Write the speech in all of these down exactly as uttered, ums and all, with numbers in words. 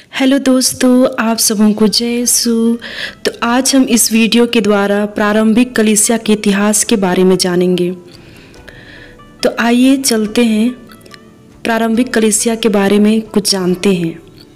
Hello दोस्तों, आप सबों को जय यीशु। तो आज हम इस वीडियो के द्वारा प्रारंभिक कलीसिया के इतिहास के बारे में जानेंगे। तो आइए चलते हैं, प्रारंभिक कलीसिया के बारे में कुछ जानते हैं।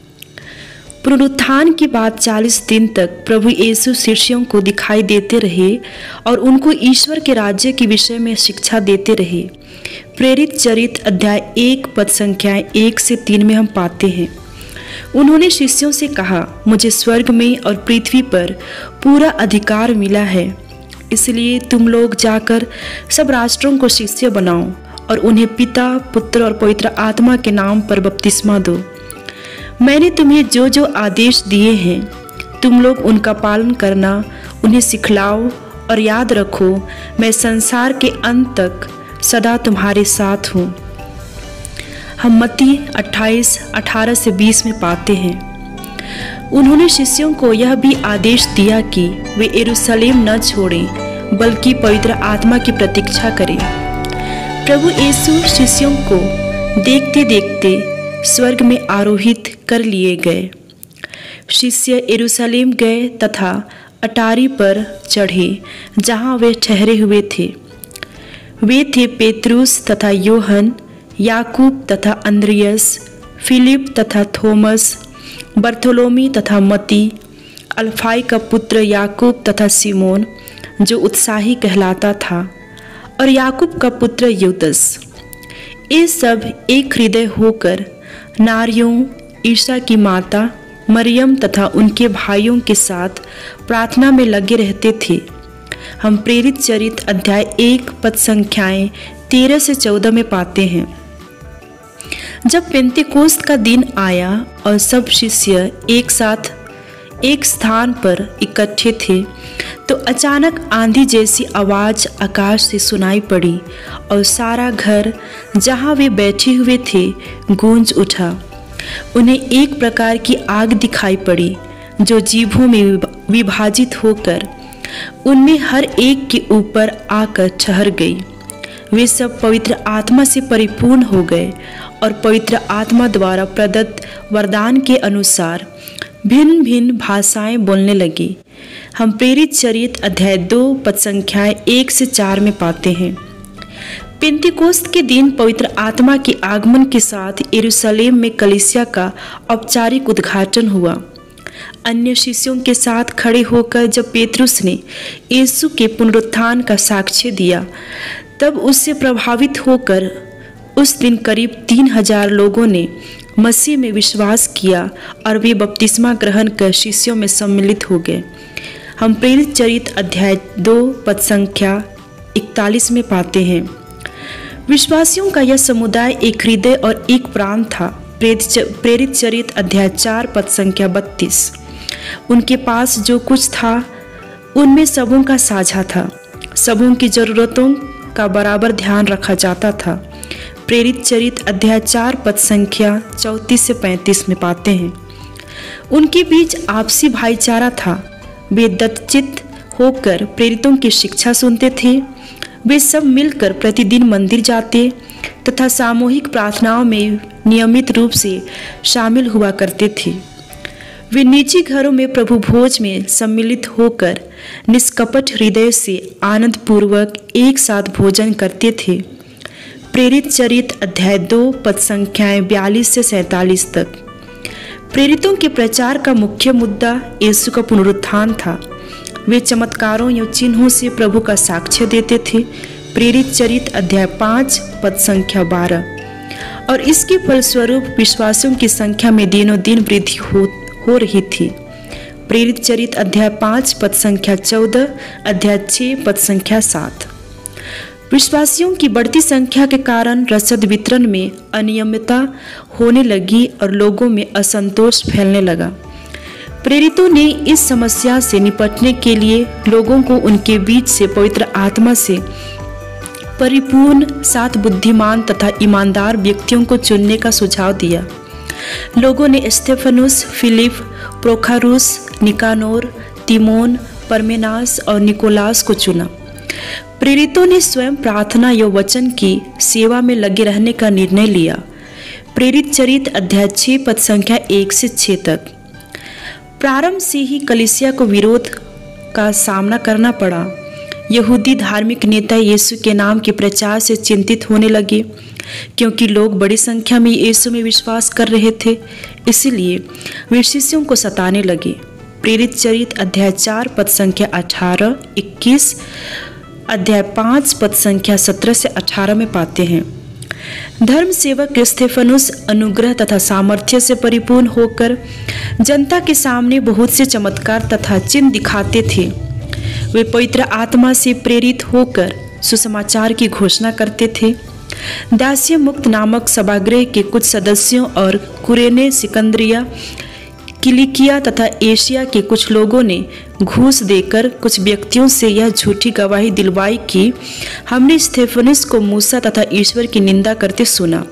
पुनरुत्थान के बाद चालीस दिन तक प्रभु यीशु शिष्यों को दिखाई देते रहे और उनको ईश्वर के राज्य के विषय में शिक्षा देते रहे। प्रेरित चरित्र अध्याय एक पद संख्याएं एक से तीन में हम पाते हैं, उन्होंने शिष्यों से कहा, मुझे स्वर्ग में और पृथ्वी पर पूरा अधिकार मिला है, इसलिए तुम लोग जाकर सब राष्ट्रों को शिष्य बनाओ और उन्हें पिता, पुत्र और पवित्र आत्मा के नाम पर बपतिस्मा दो। मैंने तुम्हें जो जो आदेश दिए हैं तुम लोग उनका पालन करना, उन्हें सिखलाओ और याद रखो, मैं संसार के अंत तक सदा तुम्हारे साथ हूँ। हम मत्ती अट्ठाईस अठारह से बीस में पाते हैं, उन्होंने शिष्यों को यह भी आदेश दिया कि वे यरूशलेम न छोड़ें बल्कि पवित्र आत्मा की प्रतीक्षा करें। प्रभु यीशु शिष्यों को देखते देखते स्वर्ग में आरोहित कर लिए गए। शिष्य यरूशलेम गए तथा अटारी पर चढ़े जहाँ वे ठहरे हुए थे। वे थे पेतरुस तथा योहन, याकूब तथा अंद्रियस, फिलिप तथा थोमस, बर्थोलोमी तथा मती, अल्फाई का पुत्र याकूब तथा सिमोन जो उत्साही कहलाता था, और याकूब का पुत्र यूदस। ये सब एक हृदय होकर नारियों, ईसा की माता मरियम तथा उनके भाइयों के साथ प्रार्थना में लगे रहते थे। हम प्रेरित चरित्र अध्याय एक पद संख्याएं तेरह से चौदह में पाते हैं, जब पेंतेकोस्त का दिन आया और सब शिष्य एक साथ एक स्थान पर इकट्ठे थे, तो अचानक आंधी जैसी आवाज़ आकाश से सुनाई पड़ी और सारा घर जहाँ वे बैठे हुए थे गूंज उठा। उन्हें एक प्रकार की आग दिखाई पड़ी जो जीभों में विभाजित होकर उनमें हर एक के ऊपर आकर ठहर गई। वे सब पवित्र आत्मा से परिपूर्ण हो गए और पवित्र आत्मा द्वारा प्रदत्त वरदान के अनुसार भिन्न भिन्न भाषाएं बोलने लगी। हम प्रेरित चरित्र अध्याय दो पद संख्याएं एक से चार में पाते हैं, पेंतीकोस्त के दिन पवित्र आत्मा के आगमन के साथ यरूशलेम में कलीसिया का औपचारिक उद्घाटन हुआ। अन्य शिष्यों के साथ खड़े होकर जब पेतरुस ने यीशु के पुनरुत्थान का साक्ष्य दिया, तब उससे प्रभावित होकर उस दिन करीब तीन हजार लोगों ने मसीह में विश्वास किया और वे बपतिस्मा ग्रहण कर शिष्यों में सम्मिलित हो गए। हम प्रेरित चरित्र अध्याय दो पद संख्या इकतालीस में पाते हैं, विश्वासियों का यह समुदाय एक हृदय और एक प्राण था। प्रेरित चरित्र अध्याय चार पद संख्या बत्तीस, उनके पास जो कुछ था उनमें सबों का साझा था, सबों की जरूरतों का बराबर ध्यान रखा जाता था। प्रेरित चरित्र अध्याय चार पद संख्या चौंतीस से पैंतीस में पाते हैं, उनके बीच आपसी भाईचारा था। वे दत्तचित्त होकर प्रेरितों की शिक्षा सुनते थे। वे सब मिलकर प्रतिदिन मंदिर जाते तथा सामूहिक प्रार्थनाओं में नियमित रूप से शामिल हुआ करते थे। वे निजी घरों में प्रभु भोज में सम्मिलित होकर निष्कपट हृदय से आनंद पूर्वक एक साथ भोजन करते थे। प्रेरित चरित्र अध्याय दो पद संख्याएं बयालीस से सैंतालीस तक, प्रेरितों के प्रचार का मुख्य मुद्दा यीशु का पुनरुत्थान था। वे चमत्कारों या चिन्हों से प्रभु का साक्ष्य देते थे। प्रेरित चरित्र अध्याय पाँच पद संख्या बारह, और इसके फलस्वरूप विश्वासियों की संख्या में दिनों दिन वृद्धि हो हो रही थी। प्रेरित चरित्र अध्याय पाँच पद संख्या चौदह, अध्याय छः पद संख्या सात। विश्वासियों की बढ़ती संख्या के कारण रसद वितरण में अनियमितता होने लगी और लोगों में असंतोष फैलने लगा। प्रेरितों ने इस समस्या से निपटने के लिए लोगों को उनके बीच से पवित्र आत्मा से परिपूर्ण सात बुद्धिमान तथा ईमानदार व्यक्तियों को चुनने का सुझाव दिया। लोगों ने स्टेफनुस, फिलिप, प्रोखारुस, निकानोर, तिमोन, परमेनास और निकोलास को चुना। प्रेरितों ने स्वयं प्रार्थना या वचन की सेवा में लगे रहने का निर्णय लिया। प्रेरित चरित अध्याय छः पद संख्या एक से छः तक। प्रारंभ से ही कलीसिया को विरोध का सामना करना पड़ा। यहूदी धार्मिक नेता यीशु के नाम के प्रचार से चिंतित होने लगे, क्योंकि लोग बड़ी संख्या में यीशु में विश्वास कर रहे थे। इसलिए वे शिष्यों को सताने लगे। प्रेरित चरित अध्याय चार पद संख्या अठारह इक्कीस, अध्याय पाँच पद संख्या सत्रह से अठारह में पाते हैं। धर्म सेवक स्तेफनुस अनुग्रह तथा सामर्थ्य से परिपूर्ण होकर जनता के सामने बहुत से चमत्कार तथा चिन्ह दिखाते थे। वे पवित्र आत्मा से प्रेरित होकर सुसमाचार की घोषणा करते थे। दास्य मुक्त नामक सभागृह के कुछ सदस्यों और कुरेने, सिकंदरिया, किलिकिया तथा एशिया के कुछ लोगों ने घूस देकर कुछ व्यक्तियों से यह झूठी गवाही दिलवाई कि हमने स्तेफनुस को मूसा तथा ईश्वर की निंदा करते सुना।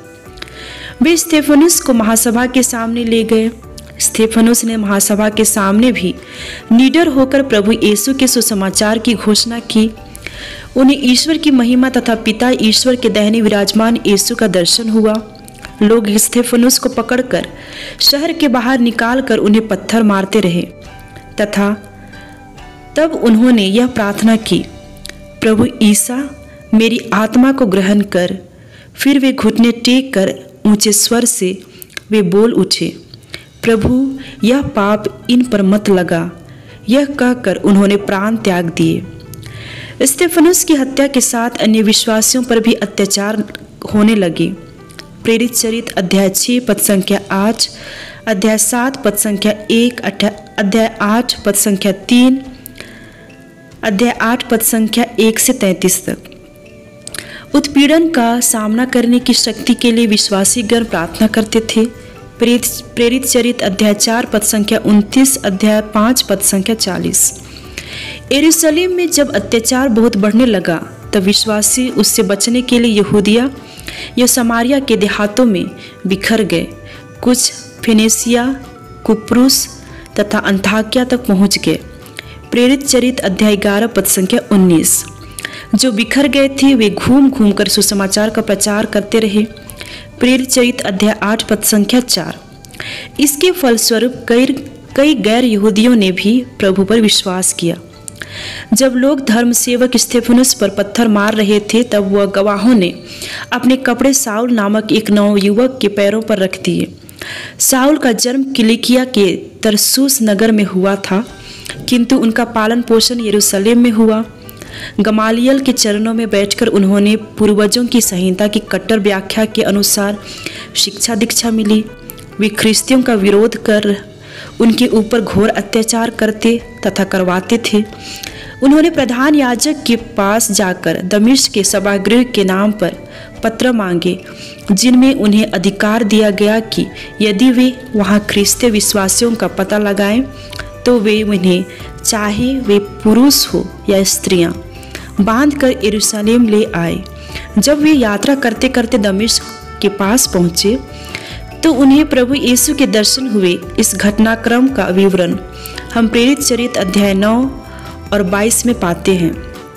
वे स्तेफनुस को महासभा के सामने ले गए। स्तेफनुस ने महासभा के सामने भी निडर होकर प्रभु यीशु के सुसमाचार की घोषणा की। उन्हें ईश्वर की महिमा तथा पिता ईश्वर के दाहिने विराजमान यीशु का दर्शन हुआ। लोग स्तेफनुस को पकड़कर शहर के बाहर निकालकर उन्हें पत्थर मारते रहे तथा तब उन्होंने यह प्रार्थना की, प्रभु ईसा मेरी आत्मा को ग्रहण कर। फिर वे घुटने टेक कर ऊंचे स्वर से वे बोल उठे, प्रभु यह पाप इन पर मत लगा। यह कहकर उन्होंने प्राण त्याग दिए। स्तेफनुस की हत्या के साथ अन्य विश्वासियों पर भी अत्याचार होने लगे। प्रेरित चरित अध्याय छः पद संख्या आठ, अध्याय सात पद संख्या एक, अध्याय आठ पद संख्या तीन, अध्याय आठ पद संख्या एक से तैंतीस तक। उत्पीड़न का सामना करने की शक्ति के लिए विश्वासीगण प्रार्थना करते थे। प्रेरित प्रेरित चरित अध्याय चार पद संख्या उनतीस, अध्याय पाँच पद संख्या चालीस। यरूशलेम में जब अत्याचार बहुत बढ़ने लगा तब विश्वासी उससे बचने के लिए यहूदिया या समारिया के देहातों में बिखर गए। कुछ फिनेसिया, कुप्रुस तथा अंताकिया तक पहुंच गए। प्रेरित चरित अध्याय ग्यारह पद संख्या उन्नीस। जो बिखर गए थे वे घूम घूम कर सुसमाचार का प्रचार करते रहे। प्रेरित चरित अध्याय आठ पद संख्या चार। इसके फलस्वरूप कई कई गैर यहूदियों ने भी प्रभु पर विश्वास किया। जब लोग धर्म सेवक स्तेफनुस पर पत्थर मार रहे थे तब वह गवाहों ने अपने कपड़े साउल नामक एक नवयुवक के पैरों पर रख दिए। साउल का जन्म किलिकिया के तरसूस नगर में हुआ था, किंतु उनका पालन पोषण यरूशलेम में हुआ। गमालियल के चरणों में बैठकर उन्होंने पूर्वजों की संहिता की कट्टर व्याख्या के अनुसार शिक्षा दीक्षा मिली। वे ख्रिस्तियों का विरोध कर उनके ऊपर घोर अत्याचार करते तथा करवाते थे। उन्होंने प्रधान याजक के पास जाकर दमिश्क के सभागृह के नाम पर पत्र मांगे, जिनमें उन्हें अधिकार दिया गया कि यदि वे वहां ख्रिस्तीय विश्वासियों का पता लगाएं तो वे उन्हें, चाहे वे पुरुष हो या स्त्रियां, बांधकर यरूशलेम ले आए। जब वे यात्रा करते करते दमिश्क के पास पहुंचे तो उन्हें प्रभु यीशु के दर्शन हुए। इस घटनाक्रम का विवरण हम प्रेरित चरित अध्याय नौ और बाईस में पाते हैं।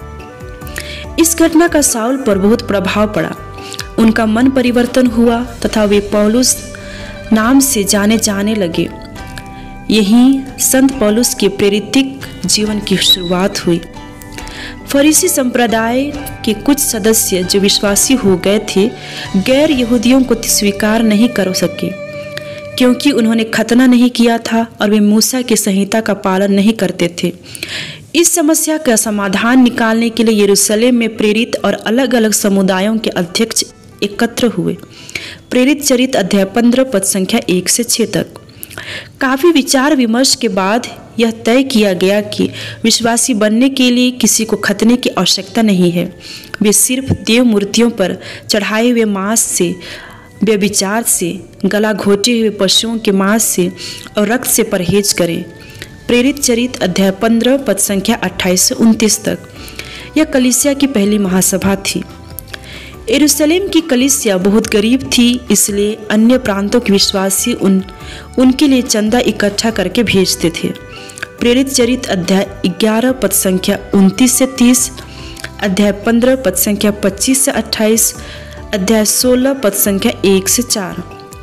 इस घटना का साउल पर बहुत प्रभाव पड़ा। उनका मन परिवर्तन हुआ तथा वे पौलुस नाम से जाने जाने लगे। यहीं संत पौलुस के प्रेरितिक जीवन की शुरुआत हुई। फरीसी संप्रदाय के कुछ सदस्य जो विश्वासी हो गए थे, गैर यहूदियों को स्वीकार नहीं कर सके, क्योंकि उन्होंने खतना नहीं किया था और वे मूसा की संहिता का पालन नहीं करते थे। इस समस्या का समाधान निकालने के लिए यरूशलेम में प्रेरित और अलग अलग समुदायों के अध्यक्ष एकत्र हुए। प्रेरित चरित अध्याय पंद्रह पद संख्या एक से छः तक। काफी विचार विमर्श के बाद यह तय किया गया कि विश्वासी बनने के लिए किसी को खतने की आवश्यकता नहीं है। वे सिर्फ देव मूर्तियों पर चढ़ाए हुए मांस से, व्यभिचार से, गला घोटे हुए पशुओं के मांस से और रक्त से परहेज करें। प्रेरित चरित अध्याय पंद्रह पद संख्या अट्ठाईस से उनतीस तक। यह कलीसिया की पहली महासभा थी। यरूशलेम की कलीसिया बहुत गरीब थी, इसलिए अन्य प्रांतों के विश्वासी उन उनके लिए चंदा इकट्ठा करके भेजते थे। प्रेरित चरित अध्याय ग्यारह पद संख्या उनतीस से तीस, अध्याय पंद्रह पद संख्या पच्चीस से अट्ठाईस, अध्याय सोलह पद संख्या एक से चार।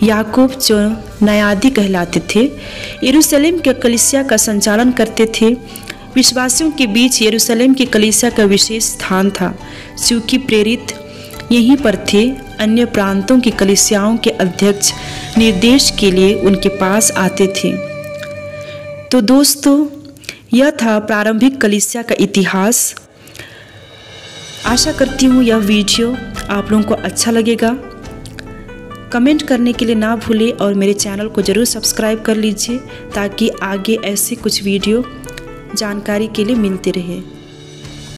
याकूब जो न्यायाधि कहलाते थे, यरूशलेम के कलीसिया का संचालन करते थे। विश्वासियों के बीच यरूशलेम की कलीसिया का विशेष स्थान था, क्योंकि प्रेरित यहीं पर थे। अन्य प्रांतों की कलीसियाओं के अध्यक्ष निर्देश के लिए उनके पास आते थे। तो दोस्तों, यह था प्रारंभिक कलीसिया का इतिहास। आशा करती हूँ यह वीडियो आप लोगों को अच्छा लगेगा। कमेंट करने के लिए ना भूलें और मेरे चैनल को ज़रूर सब्सक्राइब कर लीजिए, ताकि आगे ऐसे कुछ वीडियो जानकारी के लिए मिलते रहे।